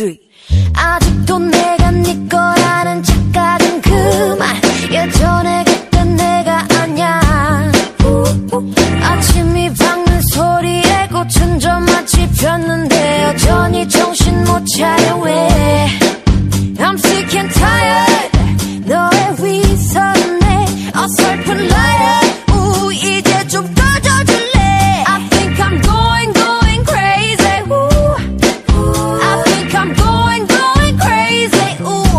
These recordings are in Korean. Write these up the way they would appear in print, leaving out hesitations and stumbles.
3 아직도 내가 네 거라는 착각은 그만 예전에 그땐 내가 아냐 아침이 밝는 소리에 꽃은 좀 마치 폈는데 여전히 정신 못 차려 왜 I'm sick and tired 너의 위선에 어설픈 liar 이제 좀 꺼져줄래 I think I'm going crazy I think I'm going crazy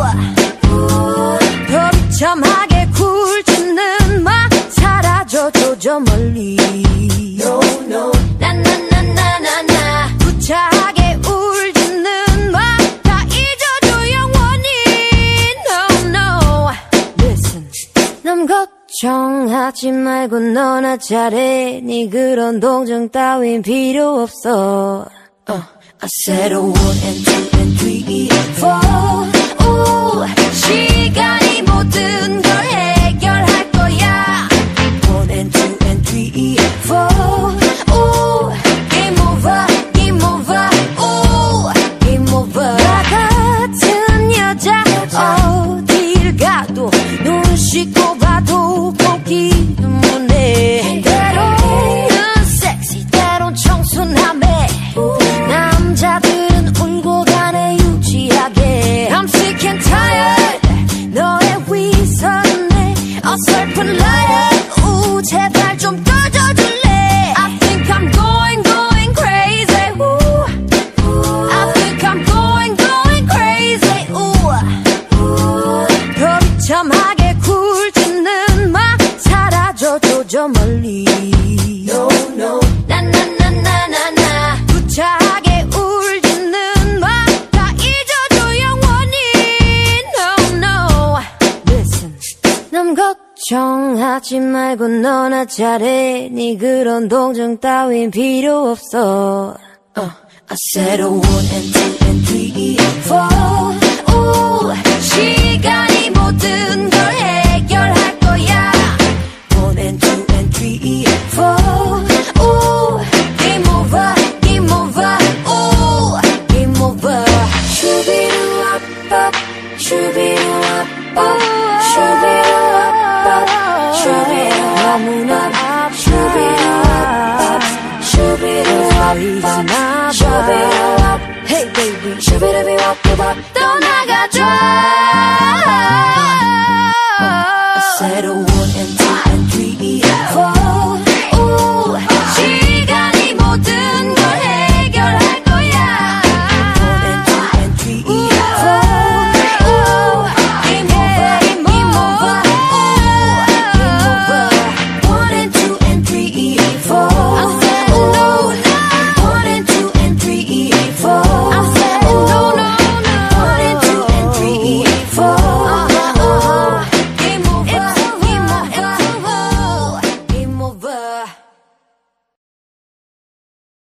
비참하게 굴지는 마 사라져줘 저 멀리 No no 나나나나나나 구차하게 울지는 마 다 잊어줘 영원히 No no Listen 남 걱정하지 말고 너나 잘해 네 그런 동정 따윈 필요 없어 I said a 1 and 2 and 3, 4 오, 시간이 모든 걸 해결할 거야 1 and 2 and 3, 4 오, game over, game over 오, game over 나 같은 여자 어딜 가도 눈 씻고 봐도 보기는 못해 때로는 섹시 때론 청순함에 남자들은 울고 가네 유치하게 I'm sick and tired 너의 위선에 어설픈 liar 제발 좀 꺼져줄래 I think I'm going crazy I think I'm going crazy 더 비참하게 굴지는 마 사라져줘 저 멀리 No no 나나나나나나 구차하게 울지는 마 다 잊어줘 영원히 No no Listen 남 걱정하지 말고 너나 잘해 네 그런 동정 따윈 필요 없어 I said a 1 and 2 and 3, 4 오, 시간이 모든 걸 해결할 거야 1 and 2 and 3, 4 오, game over, game over 오, game over 슈비루아빠 슈비루아빠 슈비루아빠 슈비루 너무나 슈비루아빠 슈비루아빠 슈비루아빠 Hey baby 슈비루아빠 떠나가줘 I said a 1 and